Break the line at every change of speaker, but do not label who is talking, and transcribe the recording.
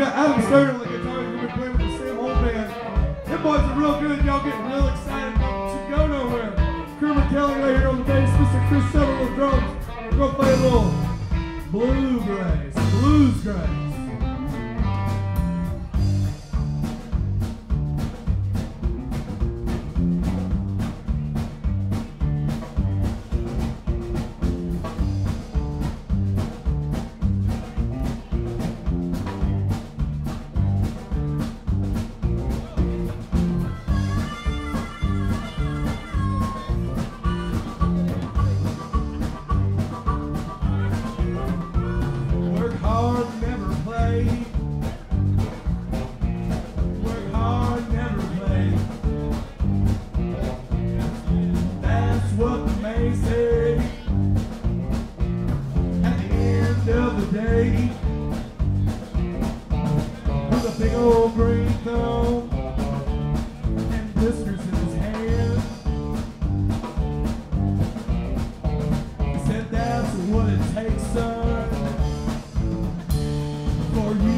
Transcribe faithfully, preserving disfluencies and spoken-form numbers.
got Adam Stern on the guitar. He's going to be playing with the Sam Holt band. Them boys are real good. Y'all getting real excited. Don't you go nowhere. Kermit Kelly right here on the bass. Mister Chris Settle on the drums. We're going to play a little bluegrass, bluesgrass. Big old green thumb and blisters in his hand. He said, that's what it takes, son, for you